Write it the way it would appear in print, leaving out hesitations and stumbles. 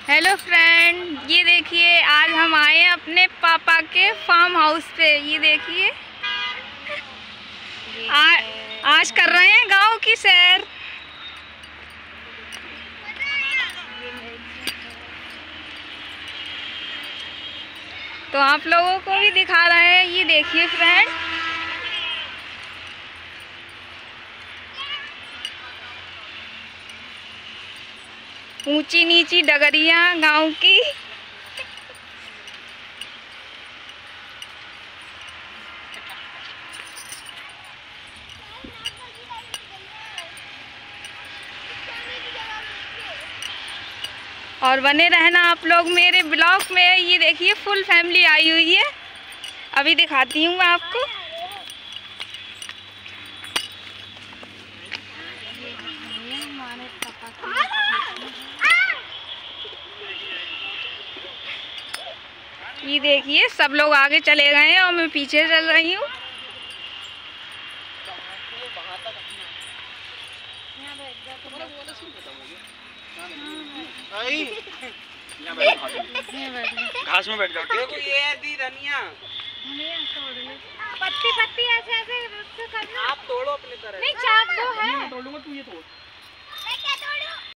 Hello friend, ये देखिए आज हम आए हैं अपने पापा के फार्म हाउस पे। ये देखिए आज कर रहे हैं गांव की सैर। तो आप लोगों को भी दिखा रहे हैं। ये देखिए फ्रेंड, ऊंची नीची डगरियां गांव की। और बने रहना आप लोग मेरे ब्लॉग में। ये देखिए फुल फैमिली आई हुई है, अभी दिखाती हूँ मैं आपको। ये देखिए सब लोग आगे चले गए हैं और मैं पीछे चल रही हूँ। घास में बैठ जाओ। देखो ये दी धनिया पत्ती पत्ती ऐसे ऐसे करना। आप तोड़ो अपनी तरह। नहीं, चाक दो है। मैं तोड़ लूंगा, तू ये तोड़।